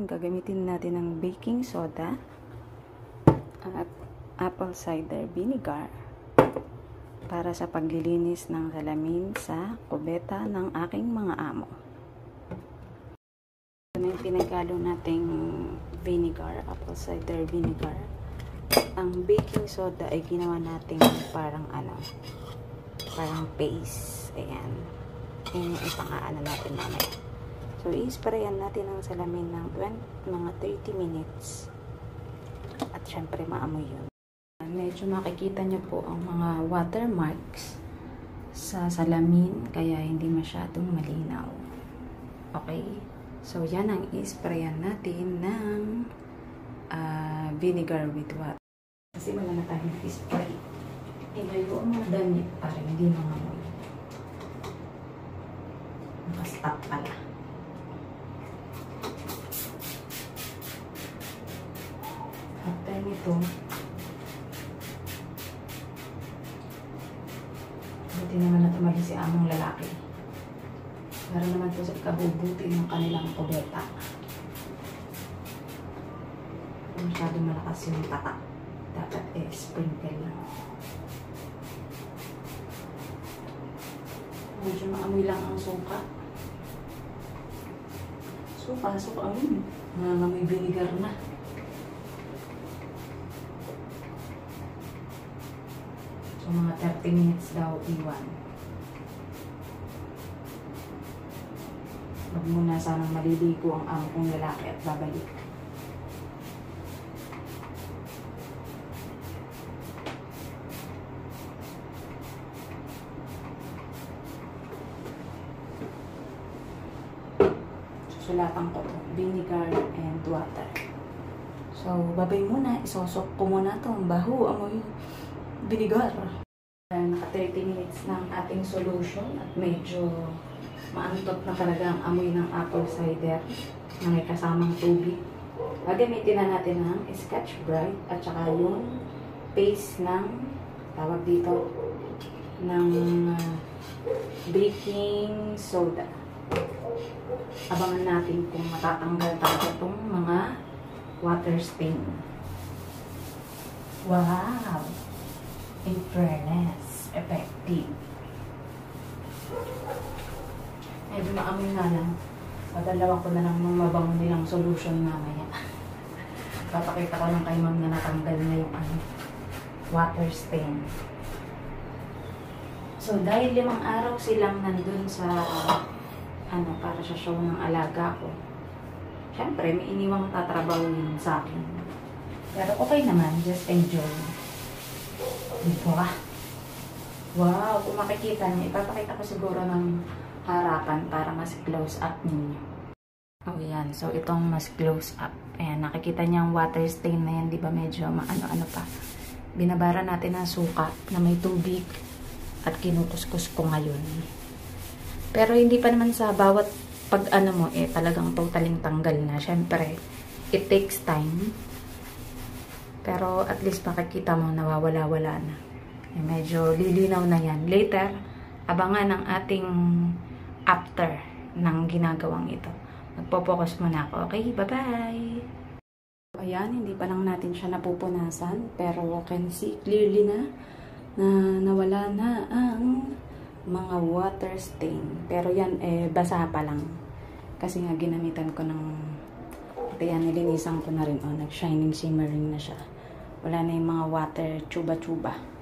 gagamitin natin ng baking soda at apple cider vinegar para sa paglilinis ng salamin sa kubeta ng aking mga amo. Ito na yung pinagalo nating vinegar, apple cider vinegar. Ang baking soda ay ginawa nating parang paste. Ayan. Ayan yung ipang-aano natin mamaya. So, i-sprayan natin ang salamin ng mga 30 minutes. At syempre, maamoy yun. Medyo makikita nyo po ang mga watermarks sa salamin, kaya hindi masyadong malinaw. Okay? So, yan ang i-sprayan natin ng vinegar with water. Kasi wala na tayong spray. Ilayo ang mga damit para hindi mangamoy. Stop pala. After nito, buti naman na tumali si among lalaki. Para naman po sa ikabubuti ng kanilang kubeta. Masyado malakas yung tatak. Dapat sprinkle lang. Medyo maamoy lang ang suka. Suka. Nangangamoy vinegar na. So, mga 30 minutes daw iwan. Wag muna sanang maliligo ang amo kong lalaki at babalik. Sulatan ko vinegar and water. So, babay muna. Isosok ko muna ito. Ang baho. Amoy vinegar. Naka 30 minutes ng ating solution at medyo maantot na talaga ang amoy ng apple cider na may kasamang tubig. Gagamitin na natin ng Scotch Brite at saka yung paste ng tawag dito ng baking soda. Abangan natin kung matatanggal talaga itong mga water stain. Wow! In fairness, effective. Medyo maamoy nga lang. Padalawan ko na lang ng mabango nilang solution mamaya. Papakita ko lang kay ma'am na natanggal na yung water stain. So, dahil 5 araw silang nandun sa para sa show ng alaga ko. Siyempre, may iniwang tatrabaho yun sa akin. Pero okay naman, just enjoy. Diba? Wow, kung makikita niyo, ipapakita ko siguro ng harapan para mas close up ninyo. Oh, yan. So, itong mas close up. Ayan, nakikita niyo ang water stain na yan, di ba? Medyo maano-ano pa. Binabara natin ang suka na may tubig at kinukuskus ko ngayon. Pero hindi pa naman sa bawat pag-ano mo, talagang totaling tanggal na. Siyempre, it takes time. Pero at least makikita mo, nawawala-wala na. Medyo lilinaw na yan. Later, abangan ang ating after ng ginagawang ito. Magpo-focus muna ako. Okay, bye-bye! Ayan, hindi pa lang natin siya napupunasan. Pero you can see clearly na nawala na ang mga water stain. Pero yan, basa pa lang. Kasi nga, ginamitan ko ng yan, nilinisan ko na rin. Nag-shining, shimmering na siya. Wala na yung mga water, chuba-chuba.